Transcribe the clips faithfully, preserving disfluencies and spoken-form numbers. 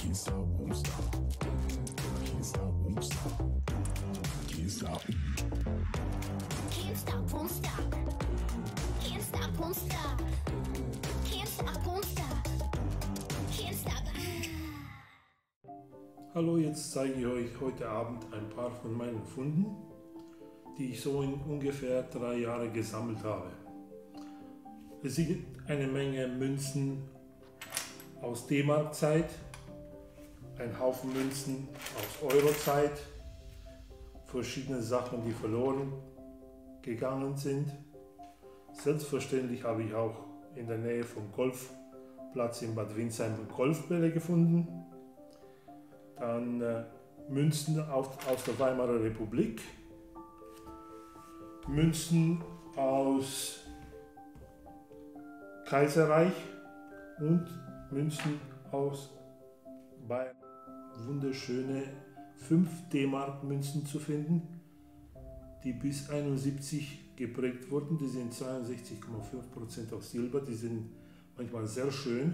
Can't stop, won't stop. Can't stop, won't stop. Can't stop. Can't stop, won't stop. Can't stop, won't stop. Can't stop, won't stop. Can't stop. Hallo, jetzt zeige ich euch heute Abend ein paar von meinen Funden, die ich so in ungefähr drei Jahre gesammelt habe. Es sind eine Menge Münzen aus D-Mark-Zeit, ein Haufen Münzen aus Euro-Zeit, verschiedene Sachen, die verloren gegangen sind. Selbstverständlich habe ich auch in der Nähe vom Golfplatz in Bad Windsheim Golfbälle gefunden. Dann äh, Münzen aus, aus der Weimarer Republik, Münzen aus Kaiserreich und Münzen aus Bayern. Wunderschöne fünf D-Mark Münzen zu finden, die bis einundsiebzig geprägt wurden. Die sind zweiundsechzig Komma fünf Prozent aus Silber, die sind manchmal sehr schön.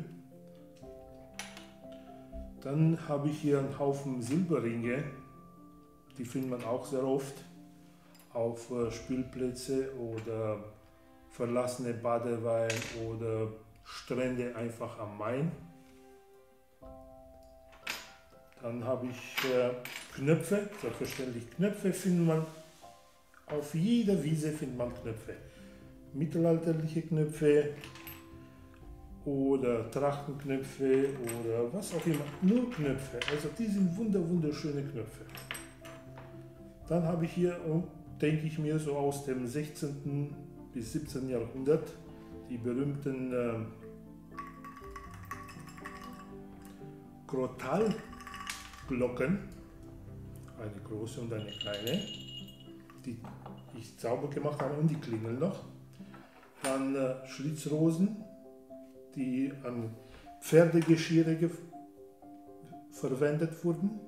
Dann habe ich hier einen Haufen Silberringe, die findet man auch sehr oft auf Spielplätze oder verlassene Badeweien oder Strände einfach am Main. Dann habe ich äh, Knöpfe, selbstverständlich Knöpfe findet man, auf jeder Wiese findet man Knöpfe. Mittelalterliche Knöpfe oder Trachtenknöpfe oder was auch immer, nur Knöpfe, also die sind wunder wunderschöne Knöpfe. Dann habe ich hier, denke ich mir, so aus dem sechzehnten bis siebzehnten Jahrhundert die berühmten äh, Krottalglocken, eine große und eine kleine, die ich sauber gemacht habe und die klingeln noch. Dann äh, Schlitzrosen, die an Pferdegeschirre verwendet wurden,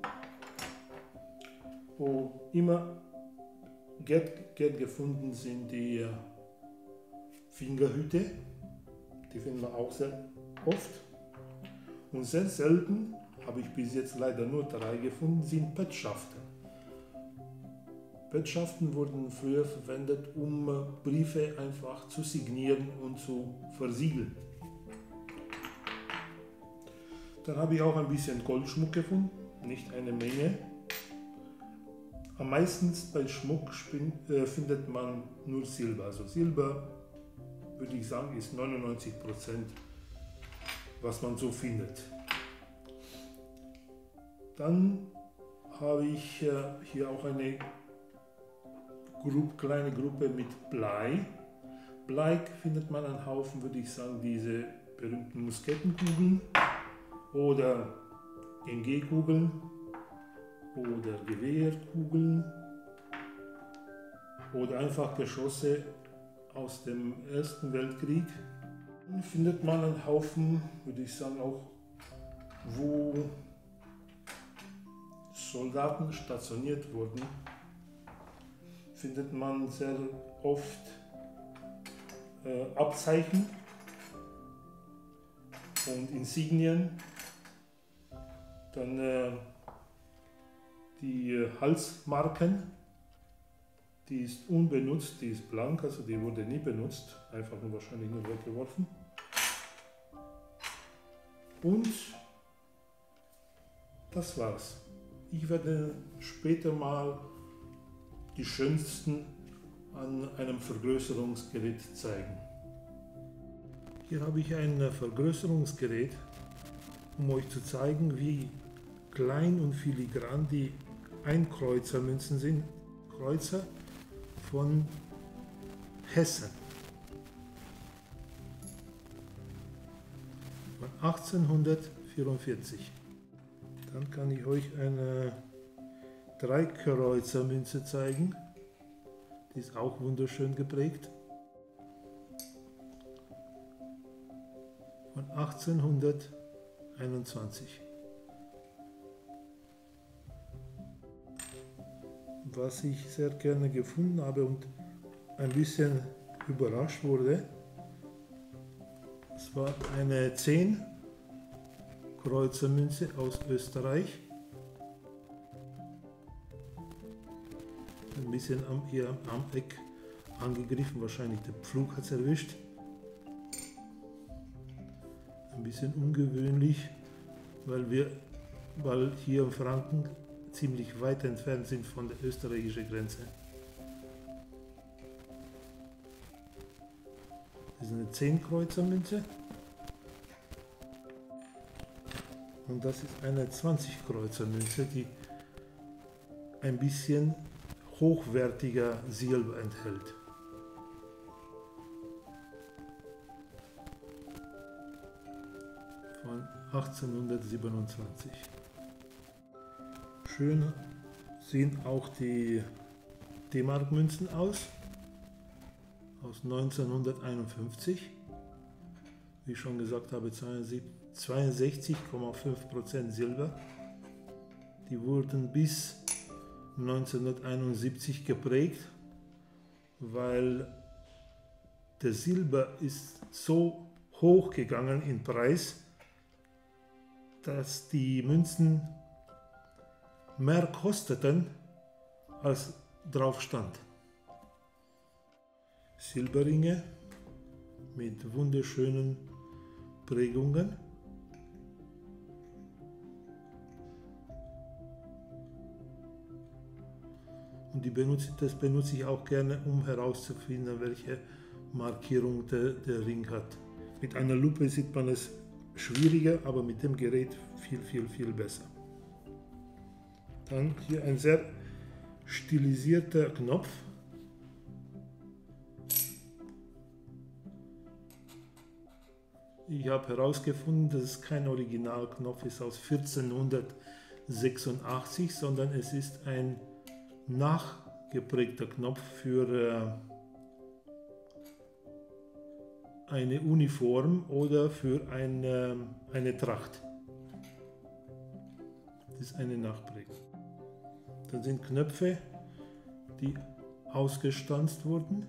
wo immer gern, gern gefunden sind die äh, Fingerhüte, die finden wir auch sehr oft. Und sehr selten, habe ich bis jetzt leider nur drei gefunden, sind Petschaften. Petschaften wurden früher verwendet, um Briefe einfach zu signieren und zu versiegeln. Dann habe ich auch ein bisschen Goldschmuck gefunden, nicht eine Menge. Am meisten bei Schmuck äh, findet man nur Silber. Also Silber, würde ich sagen, ist neunundneunzig Prozent, was man so findet. Dann habe ich äh, hier auch eine Gruppe, kleine Gruppe mit Blei. Blei findet man einen Haufen, würde ich sagen, diese berühmten Muskettenkugeln oder M G-Kugeln oder Gewehrkugeln oder einfach Geschosse aus dem Ersten Weltkrieg. Dann findet man einen Haufen, würde ich sagen, auch wo Soldaten stationiert wurden, findet man sehr oft äh, Abzeichen und Insignien. Dann äh, die äh, Halsmarken, die ist unbenutzt, die ist blank, also die wurde nie benutzt, einfach nur wahrscheinlich nur weggeworfen. Und das war's. Ich werde später mal die schönsten an einem Vergrößerungsgerät zeigen. Hier habe ich ein Vergrößerungsgerät, um euch zu zeigen, wie klein und filigran die Einkreuzermünzen sind. Kreuzer von Hessen. Von achtzehnhundertvierundvierzig. Dann kann ich euch eine Dreikreuzermünze zeigen. Die ist auch wunderschön geprägt. Von achtzehnhunderteinundzwanzig. Was ich sehr gerne gefunden habe und ein bisschen überrascht wurde, es war eine zehn Kreuzermünze aus Österreich. Ein bisschen am, eher am Eck angegriffen, wahrscheinlich der Pflug hat es erwischt. Ein bisschen ungewöhnlich, weil wir, weil hier in Franken ziemlich weit entfernt sind von der österreichischen Grenze. Das ist eine zehn Kreuzer Münze. Und das ist eine zwanzig Kreuzer Münze, die ein bisschen hochwertiger Silber enthält. Von achtzehnhundertsiebenundzwanzig. Schön sehen auch die D-Mark-Münzen aus, aus neunzehnhunderteinundfünfzig. Wie ich schon gesagt habe, zweiundsechzig Komma fünf Prozent Silber. Die wurden bis neunzehnhunderteinundsiebzig geprägt, weil der Silber ist so hoch gegangen in Preis, dass die Münzen mehr kosteten, als drauf stand. Silberringe mit wunderschönen Prägungen. Und die benutze, das benutze ich auch gerne, um herauszufinden, welche Markierung der, der Ring hat. Mit einer Lupe sieht man es schwieriger, aber mit dem Gerät viel, viel, viel besser. Dann hier ein sehr stilisierter Knopf. Ich habe herausgefunden, dass es kein Originalknopf ist aus vierzehnhundertsechsundachtzig, sondern es ist ein nachgeprägter Knopf für eine Uniform oder für eine, eine Tracht. Das ist eine Nachprägung. Dann sind Knöpfe, die ausgestanzt wurden.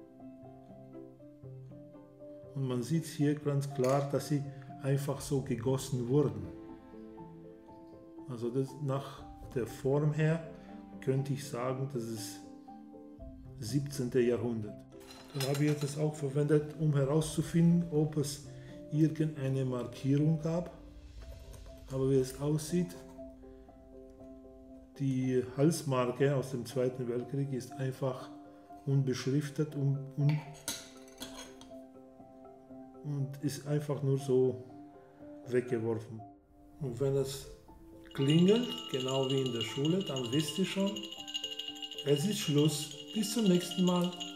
Und man sieht hier ganz klar, dass sie einfach so gegossen wurden. Also das, nach der Form her könnte ich sagen, das ist siebzehnten Jahrhundert. Dann habe ich das auch verwendet, um herauszufinden, ob es irgendeine Markierung gab. Aber wie es aussieht, die Halsmarke aus dem Zweiten Weltkrieg ist einfach unbeschriftet und, und, und ist einfach nur so weggeworfen. Und wenn es klingelt, genau wie in der Schule, dann wisst ihr schon, es ist Schluss. Bis zum nächsten Mal.